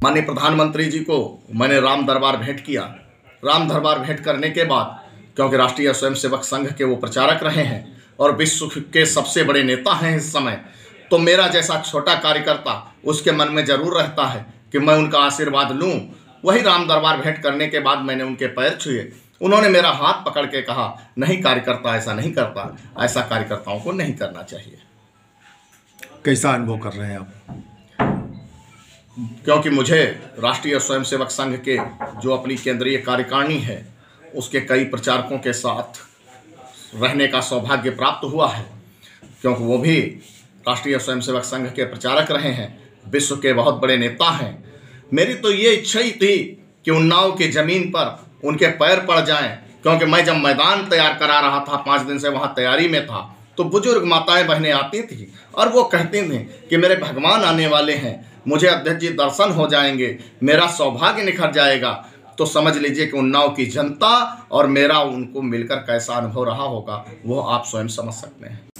माननीय प्रधानमंत्री जी को मैंने राम दरबार भेंट किया। राम दरबार भेंट करने के बाद, क्योंकि राष्ट्रीय स्वयंसेवक संघ के वो प्रचारक रहे हैं और विश्व के सबसे बड़े नेता हैं इस समय, तो मेरा जैसा छोटा कार्यकर्ता उसके मन में जरूर रहता है कि मैं उनका आशीर्वाद लूं। वही राम दरबार भेंट करने के बाद मैंने उनके पैर छुए। उन्होंने मेरा हाथ पकड़ के कहा, नहीं कार्यकर्ता ऐसा नहीं करता, ऐसा कार्यकर्ताओं को नहीं करना चाहिए। कैसा अनुभव कर रहे हैं आप? क्योंकि मुझे राष्ट्रीय स्वयंसेवक संघ के जो अपनी केंद्रीय कार्यकारिणी है उसके कई प्रचारकों के साथ रहने का सौभाग्य प्राप्त हुआ है, क्योंकि वो भी राष्ट्रीय स्वयंसेवक संघ के प्रचारक रहे हैं, विश्व के बहुत बड़े नेता हैं। मेरी तो ये इच्छा ही थी कि उन्नाव की ज़मीन पर उनके पैर पड़ जाएं, क्योंकि मैं जब मैदान तैयार करा रहा था, 5 दिन से वहाँ तैयारी में था, तो बुजुर्ग माताएं बहनें आती थी और वो कहती थी कि मेरे भगवान आने वाले हैं, मुझे अध्यक्ष जी दर्शन हो जाएंगे, मेरा सौभाग्य निखर जाएगा। तो समझ लीजिए कि उन्नाव की जनता और मेरा उनको मिलकर कैसा अनुभव रहा होगा, वो आप स्वयं समझ सकते हैं।